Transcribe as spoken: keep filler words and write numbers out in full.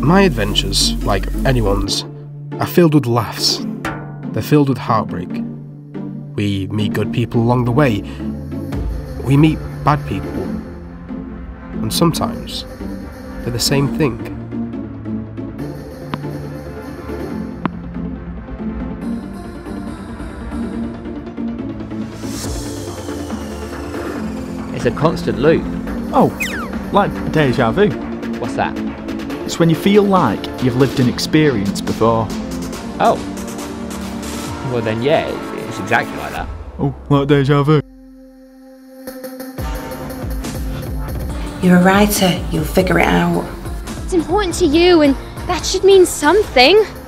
My adventures, like anyone's, are filled with laughs. They're filled with heartbreak. We meet good people along the way. We meet bad people. And sometimes, they're the same thing. It's a constant loop. Oh, like déjà vu. What's that? It's when you feel like you've lived an experience before. Oh. Well then, yeah, it's exactly like that. Oh, like déjà vu. You're a writer, you'll figure it out. It's important to you, and that should mean something.